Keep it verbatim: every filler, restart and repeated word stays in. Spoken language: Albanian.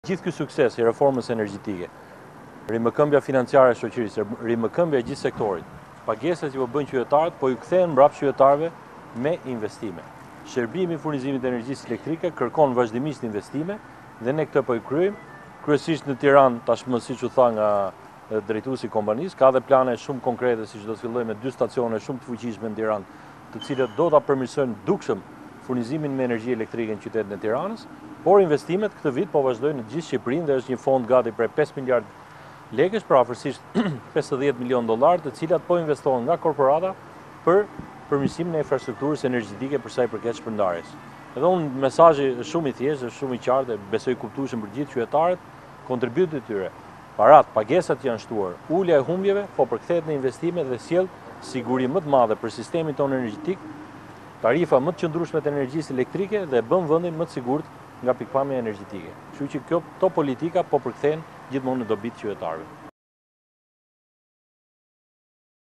gjithë ky sukses i reformës energjetike, rimëkëmbja financiare e shoqërisë, rimëkëmbja e gjithë sektorit, pagesat që po bëjnë qytetarët, po ju kthehen mbrapa qytetarëve me investime. Shërbimi i furnizimit të energjisë elektrike kërkon vazhdimisht investime dhe ne këtë po i kryejmë, kryesisht në Tiranë, tashmë siç u tha nga drejtuesi i kompanisë, ka dhe plane shumë konkrete, siç do të fillojmë me dy stacione shumë të fuqishme në Tiranë, të cilët do ta përmirësojnë dukshëm furnizimin me energji elektrike në qytetin e Tiranës, por investimet këtë vit po vazhdojnë në gjithë Shqipërinë dhe është një fond gati prej pesë miliardë lekësh, pra afërsisht pesëdhjetë milion dollar, të cilat po investohen nga korporata për përmirësimin e infrastrukturës energjetike për sa i përket shpërndarjes. Edhe unë mesazhi është shumë i thjeshtë, është shumë i qartë, besoj kuptueshëm për gjithë qytetarët, kontributet e tyre, parat, pagesat që janë shtuar, ulja e humbjeve, po përkthehet në investime dhe sjell siguri më të madhe për sistemin tonë energjetik, tarifa më të qëndrueshme të energjisë elektrike dhe bën vendin më të sigurt nga pikpamja energjetike. Kështu që kjo, këto politika po përkthehen gjithmonë në dobi të qytetarëve.